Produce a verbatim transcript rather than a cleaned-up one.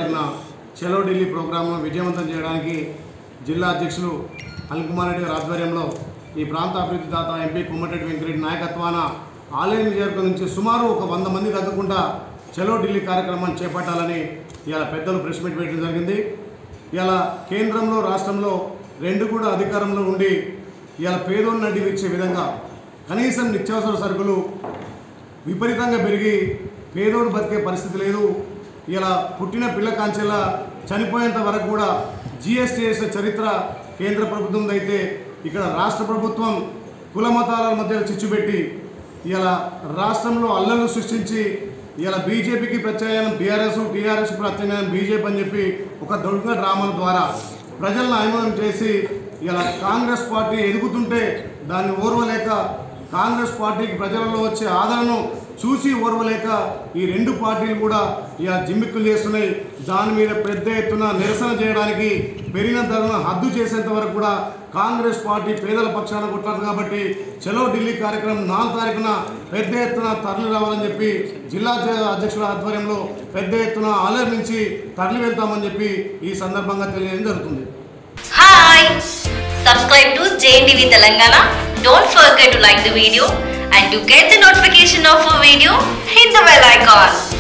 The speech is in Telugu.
తారీఖున చలో ఢిల్లీ ప్రోగ్రాంను విజయవంతం చేయడానికి జిల్లా అధ్యక్షులు అనిల్ కుమార్ రెడ్డి గారి ఆధ్వర్యంలో ఈ ప్రాంత అభివృద్ధి దాత ఎంపీ కోమటిరెడ్డి వెంకటరెడ్డి నాయకత్వాన ఆలయ నియోజకవర్గం నుంచి సుమారు ఒక వంద మంది తగ్గకుండా చలో ఢిల్లీ కార్యక్రమాన్ని చేపట్టాలని ఇలా పెద్దలు ప్రెస్ మీట్ పెట్టడం జరిగింది. ఇలా కేంద్రంలో రాష్ట్రంలో రెండు కూడా అధికారంలో ఉండి ఇలా పేదోళ్ళని నడిపించే విధంగా కనీసం నిత్యావసర సరుకులు విపరీతంగా పెరిగి పేదోడు బతికే పరిస్థితి లేదు. ఇలా పుట్టిన పిల్ల కాంచెల చనిపోయేంత వరకు కూడా జిఎస్టీ చేసే చరిత్ర కేంద్ర ప్రభుత్వం అయితే ఇక్కడ రాష్ట్ర ప్రభుత్వం కుల మతాల మధ్య చిచ్చుపెట్టి ఇలా రాష్ట్రంలో అల్లర్లు సృష్టించి ఇలా బీజేపీకి ప్రత్యామ్నాయం టీఆర్ఎస్ టీఆర్ఎస్ ప్రత్యామ్నాయం బీజేపీ అని చెప్పి ఒక దొంగ డ్రామాల ద్వారా ప్రజలను అన్వయం చేసి ఇలా కాంగ్రెస్ పార్టీ ఎదుగుతుంటే దాన్ని ఓర్వలేక కాంగ్రెస్ పార్టీకి ప్రజలలో వచ్చే ఆదరణను చూసి ఓర్వలేక ఈ రెండు పార్టీలు కూడా ఇలా జిమ్మిక్కులు చేస్తున్నాయి. దాని మీద పెద్ద ఎత్తున నిరసన చేయడానికి పెరిగిన ధరను హద్దు చేసేంత వరకు కూడా కాంగ్రెస్ పార్టీ పేదల పక్షాన కొట్లాడు. కాబట్టి చలో ఢిల్లీ కార్యక్రమం నాలుగు తారీఖున పెద్ద ఎత్తున తరలి రావాలని చెప్పి జిల్లా అధ్యక్షుల ఆధ్వర్యంలో పెద్ద ఎత్తున ఆలయం నుంచి తరలి వెళ్తామని చెప్పి ఈ సందర్భంగా తెలియడం జరుగుతుంది. Hi, subscribe to J N T V Telangana. Don't forget to like the video and to get the notification of a video, hit the bell icon.